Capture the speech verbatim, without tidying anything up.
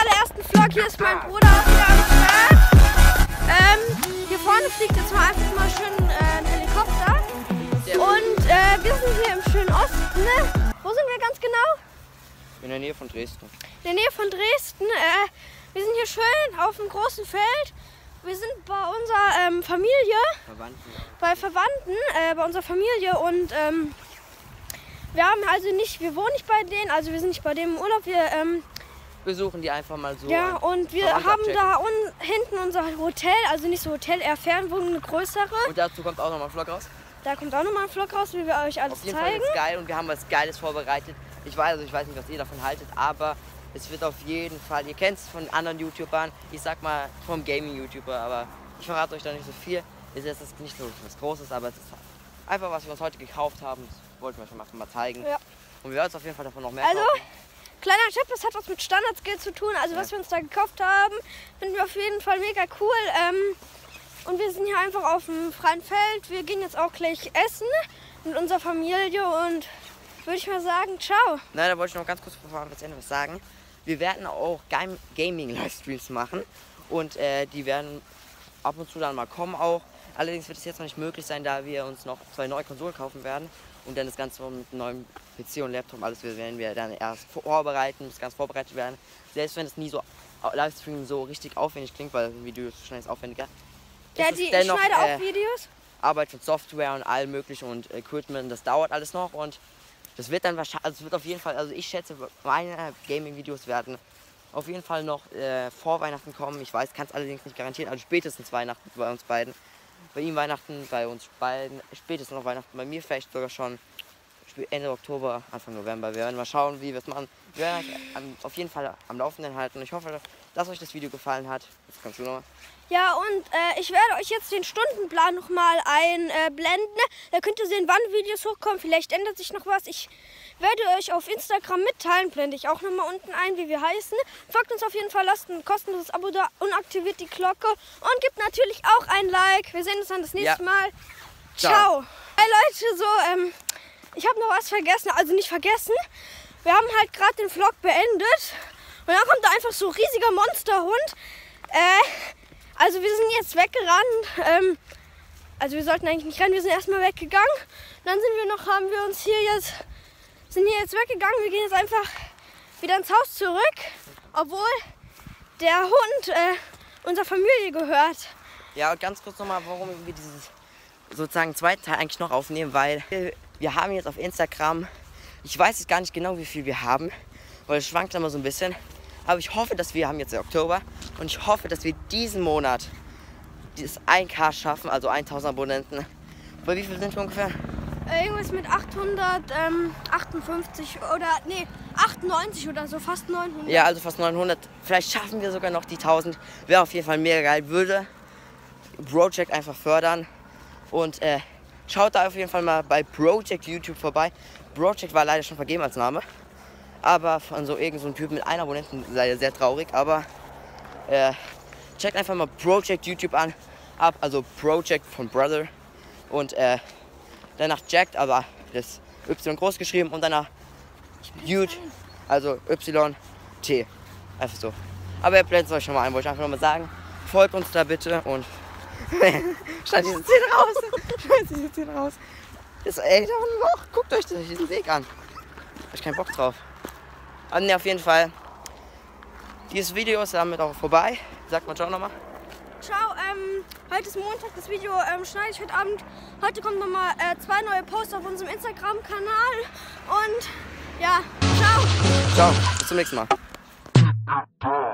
allerersten Vlog. Hier ist mein Bruder wieder am Start. Ähm, hier vorne fliegt jetzt mal einfach mal schön äh, ein Helikopter. Und äh, wir sind hier im schönen Osten. Ne? Wo sind wir ganz genau? In der Nähe von Dresden. In der Nähe von Dresden. Äh, wir sind hier schön auf dem großen Feld. Wir sind bei unserer ähm, Familie. Verwandten. Bei Verwandten, äh, bei unserer Familie. Und ähm, wir haben also nicht, wir wohnen nicht bei denen, also wir sind nicht bei dem im Urlaub. Wir ähm, besuchen die einfach mal so. Ja, und wir haben da un hinten unser Hotel, also nicht so Hotel, eher Fernwohnung, eine größere. Und dazu kommt auch nochmal ein Vlog raus. Da kommt auch nochmal ein Vlog raus, wie wir euch alles Auf jeden zeigen. Fall ist geil und wir haben was Geiles vorbereitet. Ich weiß, also ich weiß nicht, was ihr davon haltet, aber es wird auf jeden Fall, ihr kennt es von anderen YouTubern, ich sag mal vom Gaming-YouTuber, aber ich verrate euch da nicht so viel. Es ist jetzt nicht so was Großes, aber es ist einfach, was wir uns heute gekauft haben. Das wollten wir schon mal, mal zeigen. Ja. Und wir werden uns auf jeden Fall davon noch mehr Also, kaufen. Kleiner Tipp, das hat was mit Standard-Skills zu tun. Also ja. Was wir uns da gekauft haben, finden wir auf jeden Fall mega cool. Ähm, und wir sind hier einfach auf dem freien Feld. Wir gehen jetzt auch gleich essen mit unserer Familie und würde ich mal sagen, ciao. Nein, da wollte ich noch ganz kurz bevor wir was sagen. Wir werden auch Gaming-Livestreams machen und äh, die werden ab und zu dann mal kommen auch. Allerdings wird es jetzt noch nicht möglich sein, da wir uns noch zwei neue Konsolen kaufen werden und dann das Ganze mit einem neuen P C und Laptop, alles werden wir dann erst vorbereiten, muss ganz vorbereitet werden. Selbst wenn es nie so Livestream so richtig aufwendig klingt, weil ein Video ist schnell aufwendiger. Ja, die dennoch, schneide auch äh, Videos. Arbeit von Software und allem möglichen und Equipment, das dauert alles noch und das wird dann wahrscheinlich, also es wird auf jeden Fall, also ich schätze, meine Gaming-Videos werden auf jeden Fall noch äh, vor Weihnachten kommen. Ich weiß, kann es allerdings nicht garantieren, also spätestens Weihnachten bei uns beiden. Bei ihm Weihnachten, bei uns beiden, spätestens noch Weihnachten, bei mir vielleicht sogar schon Ende Oktober, Anfang November. Wir werden mal schauen, wie wir es machen. Wir werden euch auf jeden Fall am Laufenden halten. Ich hoffe, dass euch das Video gefallen hat. Jetzt kannst du noch mal. Ja, und äh, ich werde euch jetzt den Stundenplan nochmal einblenden. Da könnt ihr sehen, wann Videos hochkommen. Vielleicht ändert sich noch was. Ich werde euch auf Instagram mitteilen. Blende ich auch nochmal unten ein, wie wir heißen. Folgt uns auf jeden Fall, lasst ein kostenloses Abo da und aktiviert die Glocke. Und gebt natürlich auch ein Like. Wir sehen uns dann das nächste ja. Mal. Ciao. Ciao. Hey Leute, so, ähm, ich habe noch was vergessen. Also nicht vergessen. Wir haben halt gerade den Vlog beendet. Und dann kommt da einfach so ein riesiger Monsterhund. Äh... Also wir sind jetzt weggerannt, ähm, also wir sollten eigentlich nicht rennen, wir sind erstmal weggegangen. Dann sind wir noch, haben wir uns hier jetzt, sind hier jetzt weggegangen, wir gehen jetzt einfach wieder ins Haus zurück, obwohl der Hund äh, unserer Familie gehört. Ja, und ganz kurz nochmal, warum wir dieses sozusagen zweiten Teil eigentlich noch aufnehmen, weil wir haben jetzt auf Instagram, ich weiß jetzt gar nicht genau, wie viel wir haben, weil es schwankt immer so ein bisschen. Aber ich hoffe, dass wir haben jetzt Oktober und ich hoffe, dass wir diesen Monat dieses ein K schaffen, also tausend Abonnenten. Bei wie viel sind wir ungefähr? Äh, irgendwas mit achthundertachtundfünfzig oder nee, achtundneunzig oder so, fast neunhundert. Ja, also fast neunhundert. Vielleicht schaffen wir sogar noch die tausend. Wäre auf jeden Fall mega geil. Würde Project einfach fördern. Und äh, schaut da auf jeden Fall mal bei Project YouTube vorbei. Project war leider schon vergeben als Name. Aber von so irgendeinem so Typ mit einem Abonnenten leider sehr traurig. Aber äh, checkt einfach mal Project YouTube an. Ab, also Project von Brother. Und äh, danach Jacked, aber das Y groß geschrieben. Und danach Jude, also Y T. Einfach so. Aber ihr blendet es euch schon mal ein, wollte ich einfach nochmal sagen. Folgt uns da bitte und schneid diese Zähne raus. Schneid diese Zähne raus. Das, ey, da unten noch. Guckt euch diesen Weg an. Hab ich keinen Bock drauf. Aber ne, auf jeden Fall, dieses Video ist damit auch vorbei. Sagt mal ciao nochmal. Ciao, ähm, heute ist Montag, das Video ähm, schneide ich heute Abend. Heute kommen nochmal äh, zwei neue Posts auf unserem Instagram-Kanal. Und ja, ciao. Ciao, bis zum nächsten Mal.